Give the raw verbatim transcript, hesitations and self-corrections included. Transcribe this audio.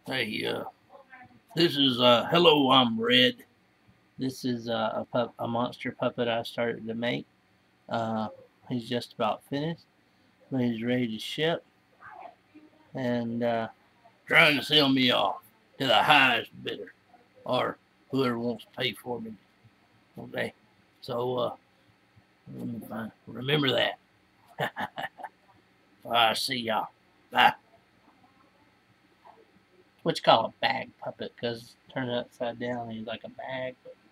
Hey, uh, this is, uh, hello, I'm Red. This is uh, a pup, a monster puppet I started to make. Uh, he's just about finished, but he's ready to ship, and uh, trying to sell me off to the highest bidder, or whoever wants to pay for me. Okay, so uh, let me find, remember that. I see y'all. Bye. What you call a bag puppet? Cause turn it upside down, he's like a bag.